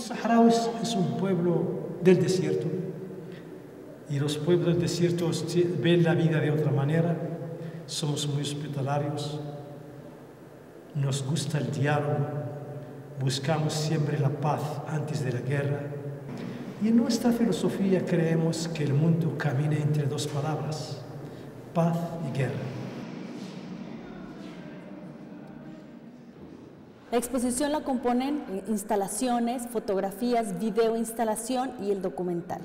saharauis es un pueblo del desierto y los pueblos del desierto ven la vida de otra manera. Somos muy hospitalarios, nos gusta el diálogo, buscamos siempre la paz antes de la guerra y en nuestra filosofía creemos que el mundo camina entre dos palabras, paz y guerra. La exposición la componen instalaciones, fotografías, videoinstalación y el documental.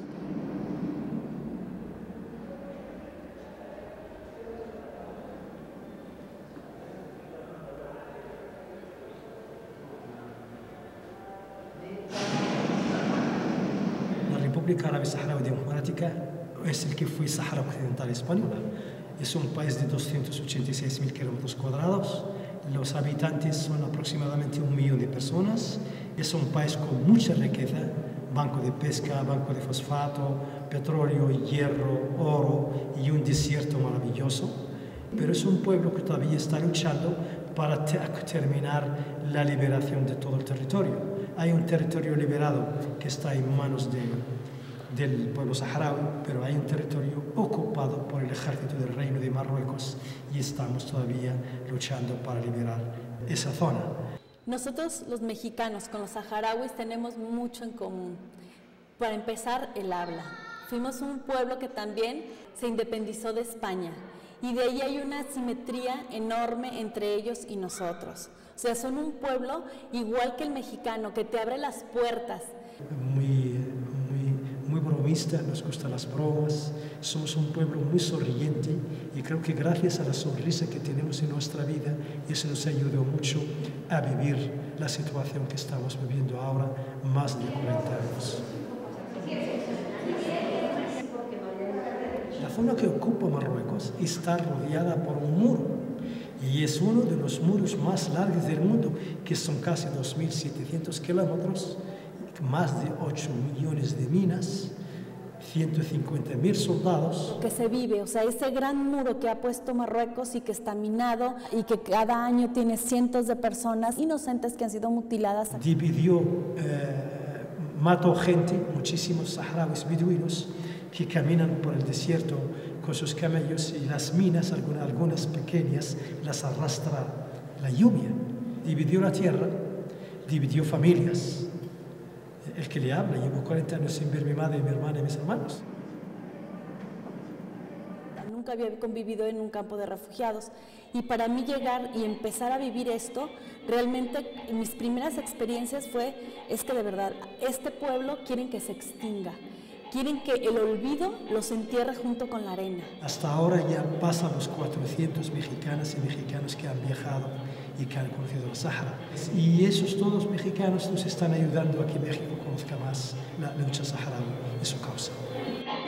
La República Árabe Saharaui Democrática es el que fue Sahara Occidental Española. Es un país de 286.000 kilómetros cuadrados. Los habitantes son aproximadamente 1 millón de personas. Es un país con mucha riqueza, banco de pesca, banco de fosfato, petróleo, hierro, oro y un desierto maravilloso. Pero es un pueblo que todavía está luchando para terminar la liberación de todo el territorio. Hay un territorio liberado que está en manos del pueblo saharaui, pero hay un territorio ocupado por el ejército del Reino de Marruecos y estamos todavía luchando para liberar esa zona. Nosotros los mexicanos con los saharauis tenemos mucho en común. Para empezar, el habla. Fuimos un pueblo que también se independizó de España y de ahí hay una simetría enorme entre ellos y nosotros. O sea, son un pueblo igual que el mexicano, que te abre las puertas. Muy bromista, nos gustan las bromas, somos un pueblo muy sonriente y creo que gracias a la sonrisa que tenemos en nuestra vida, eso nos ayudó mucho a vivir la situación que estamos viviendo ahora, más de 40 años. La zona que ocupa Marruecos está rodeada por un muro y es uno de los muros más largos del mundo, que son casi 2.700 kilómetros, más de 8 millones de minas, 150.000 soldados. Que se vive, o sea, ese gran muro que ha puesto Marruecos y que está minado y que cada año tiene cientos de personas inocentes que han sido mutiladas. Dividió, mató gente, muchísimos saharauis beduinos que caminan por el desierto con sus camellos y las minas, algunas pequeñas, las arrastra la lluvia. Dividió la tierra, dividió familias. El que le habla, llevo 40 años sin ver mi madre, mi hermana y mis hermanos. Nunca había convivido en un campo de refugiados y para mí llegar y empezar a vivir esto, realmente mis primeras experiencias es que de verdad, este pueblo quieren que se extinga, quieren que el olvido los entierre junto con la arena. Hasta ahora ya pasan los 400 mexicanas y mexicanos que han viajado y que han conocido el Sahara. Y esos todos mexicanos nos están ayudando a que México conozca más la lucha saharaui y su causa.